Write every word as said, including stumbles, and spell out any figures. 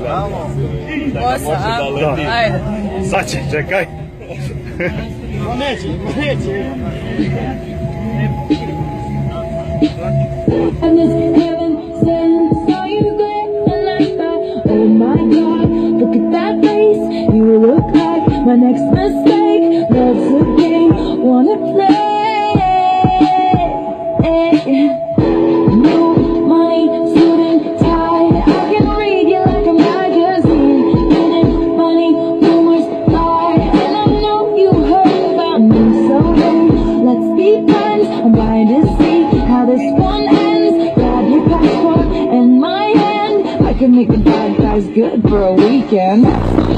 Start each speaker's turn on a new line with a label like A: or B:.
A: Osam, ajde.
B: Sad će, čekaj.
C: Neće, neće.
D: Oh my God, look at that face. You look like my next mistake. Love's a game, wanna play. No money, suit and tie. I can read you like a magazine. Getting funny, rumors lie, and I know you heard about me. So then, let's be friends. I'm dying to see how this one ends. Grab your passport and my hand. I can make the bad guys good for a weekend.